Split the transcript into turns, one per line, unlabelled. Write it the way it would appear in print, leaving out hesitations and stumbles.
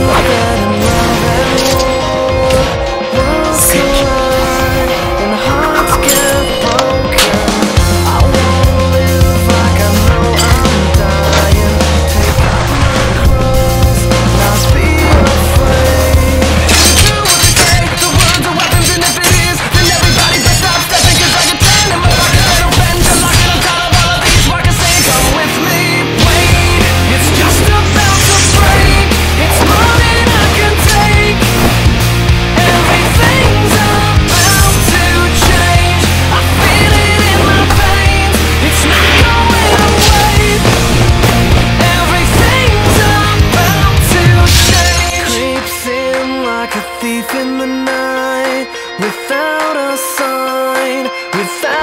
that in love and war will collide and hearts get broken. I wanna live like I know I'm dying. Take off my clothes, not be afraid. Do what they say, the words are weapons, and if it is, then everybody best stop stepping, 'cause I can turn in my pocket as a bend. I'm locking on top of all of these rockets, say come with me, wait, it's just about to break. It's more than I can take. Everything's about to change. I feel it in my veins. It's not going away. Everything's about to change. Creeps in like a thief in the night, without a sign, without